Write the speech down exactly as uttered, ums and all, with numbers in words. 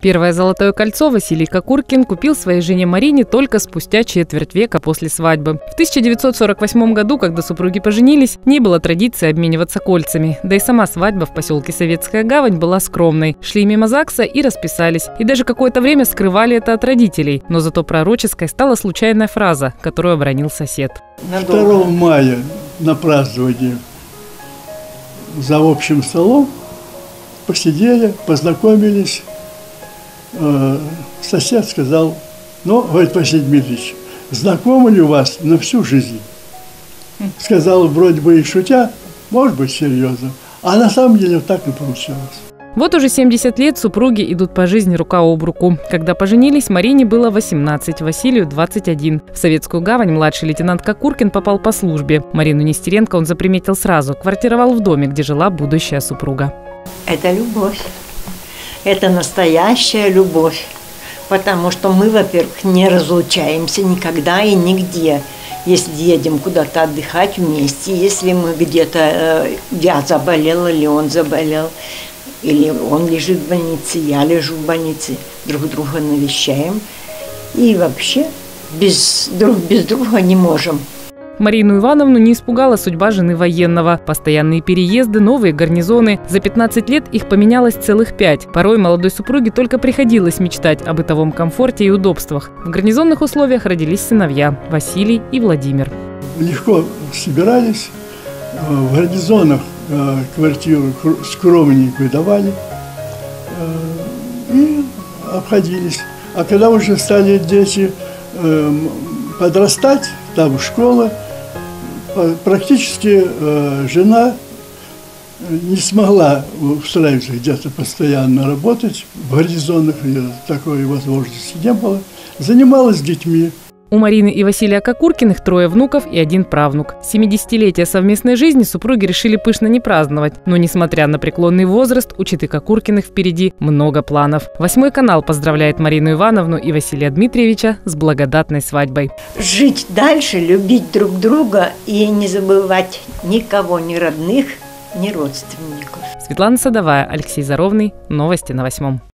Первое золотое кольцо Василий Кокуркин купил своей жене Марине только спустя четверть века после свадьбы. В тысяча девятьсот сорок восьмом году, когда супруги поженились, не было традиции обмениваться кольцами. Да и сама свадьба в поселке Советская Гавань была скромной. Шли мимо ЗАГСа и расписались. И даже какое-то время скрывали это от родителей. Но зато пророческой стала случайная фраза, которую обронил сосед. второго мая на праздновании за общим столом посидели, познакомились. Сосед сказал: ну, говорит, Василий Дмитриевич, знакомы ли у вас на всю жизнь? Сказал вроде бы и шутя, может быть, серьезно. А на самом деле так и получилось. Вот уже семьдесят лет супруги идут по жизни рука об руку. Когда поженились, Марине было восемнадцать, Василию двадцать один. В Советскую Гавань младший лейтенант Кокуркин попал по службе. Марину Нестеренко он заприметил сразу, квартировал в доме, где жила будущая супруга. Это любовь. Это настоящая любовь. Потому что мы, во-первых, не разлучаемся никогда и нигде. Если едем куда-то отдыхать вместе, если мы где-то, э, я заболела или он заболел, или он лежит в больнице, я лежу в больнице, друг друга навещаем. И вообще без, друг без друга не можем. Марину Ивановну не испугала судьба жены военного. Постоянные переезды, новые гарнизоны. За пятнадцать лет их поменялось целых пять. Порой молодой супруге только приходилось мечтать о бытовом комфорте и удобствах. В гарнизонных условиях родились сыновья – Василий и Владимир. Легко собирались. В гарнизонах квартиру скромненькую давали и обходились. А когда уже стали дети подрастать, там школа, практически э, жена не смогла устраиваться где-то постоянно работать. В гарнизонах такой возможности не было. Занималась детьми. У Марины и Василия Кокуркиных трое внуков и один правнук. семидесятилетие совместной жизни супруги решили пышно не праздновать. Но, несмотря на преклонный возраст, у четы Кокуркиных впереди много планов. Восьмой канал поздравляет Марину Ивановну и Василия Дмитриевича с благодатной свадьбой. Жить дальше, любить друг друга и не забывать никого, ни родных, ни родственников. Светлана Садовая, Алексей Заровный. Новости на Восьмом.